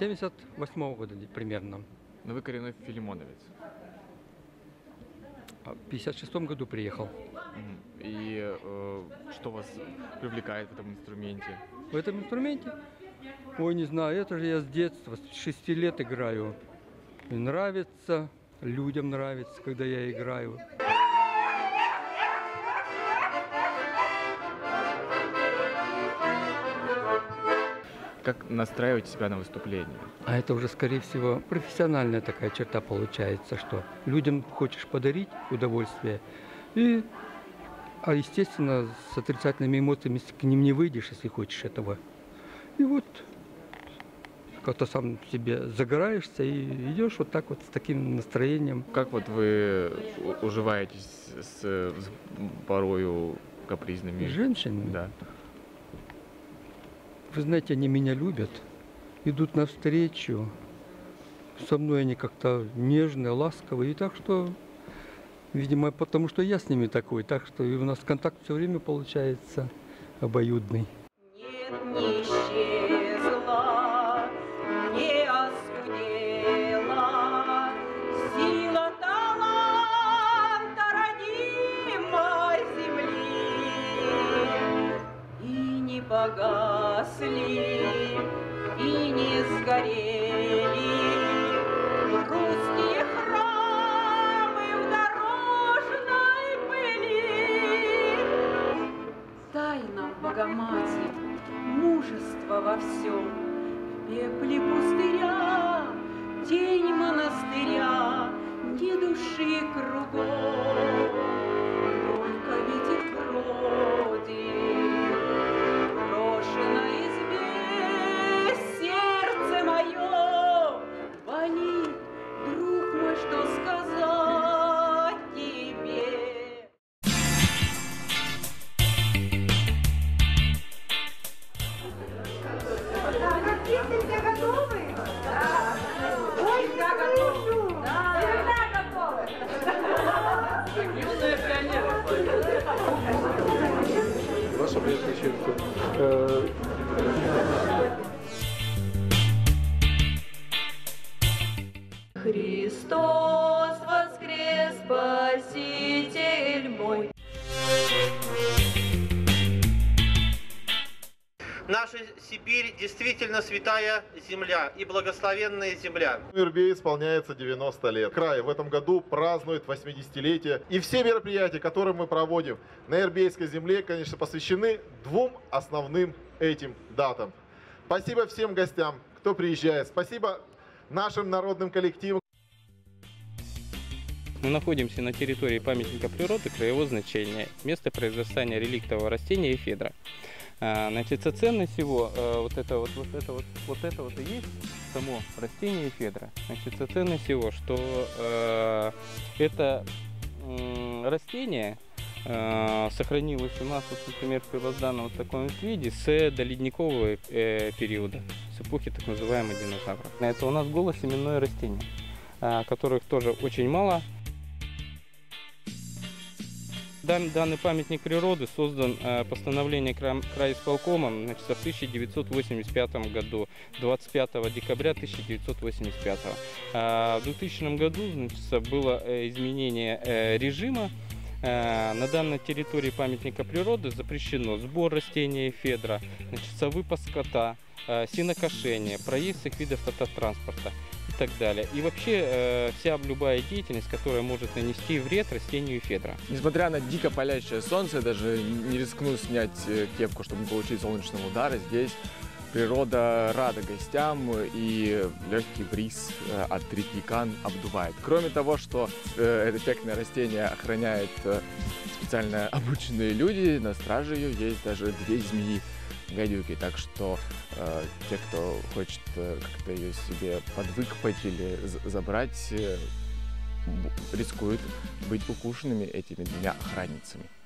78-го года примерно. Но вы коренной филимоновец. В 56-м году приехал. И что вас привлекает в этом инструменте? В этом инструменте? Ой, не знаю, это же я с детства, с 6 лет играю. И нравится, людям нравится, когда я играю. Как настраивать себя на выступление? А это уже, скорее всего, профессиональная такая черта получается, что людям хочешь подарить удовольствие, естественно, с отрицательными эмоциями к ним не выйдешь, если хочешь этого. И вот как-то сам себе загораешься и идешь вот так вот с таким настроением. Как вот вы уживаетесь с порою капризными женщинами? Да. Вы знаете, они меня любят, идут навстречу. Со мной они как-то нежные, ласковые. И так что, видимо, потому что я с ними такой, так что и у нас контакт все время получается обоюдный. Нет, не исчезла, не оскудела сила таланта родимой земли. И не погасли, и не сгорели русские храмы в дорожной пыли. Дай нам, Богоматерь, мужество во всем, в пепле пустыря, тень монастыря, ни души кругом, только ветер бродит, брошено избе, сердце мое болит, друг мой, что сказать тебе. Все готовы? Да. Ой, всегда готовы. Да. Всегда готовы. Юные пионеры. Ваша пресвященство. Христос воскрес, Спаситель мой. Наша Сибирь действительно святая земля и благословенная земля. РБ исполняется 90 лет. Край в этом году празднует 80-летие. И все мероприятия, которые мы проводим на Ирбейской земле, конечно, посвящены двум основным этим датам. Спасибо всем гостям, кто приезжает. Спасибо нашим народным коллективам. Мы находимся на территории памятника природы краевого значения, место произрастания реликтового растения эфедра. Значит, ценность его, вот это вот и есть само растение эфедра. Значит, ценность его, что это растение сохранилось у нас, вот, например, в первозданном вот таком виде с доледникового периода, с эпохи так называемых динозавров. Это у нас голосеменное растение, которых тоже очень мало. Данный памятник природы создан постановлением краисполкомом, значит, в 1985 году, 25 декабря 1985. В 2000 году, значит, было изменение режима. На данной территории памятника природы запрещено сбор растения эфедра, значит, выпас скота, сенокошение, проезд всех видов автотранспорта и так далее. И вообще вся любая деятельность, которая может нанести вред растению эфедра. Несмотря на дико палящее солнце, даже не рискну снять кепку, чтобы не получить солнечного удара, здесь природа рада гостям, и легкий бриз от реки Кан обдувает. Кроме того, что это эффектное растение охраняет специально обученные люди, на страже ее есть даже 2 змеи гадюки, так что те, кто хочет как-то ее себе подвыкопать или забрать, рискуют быть укушенными этими 2 охранницами.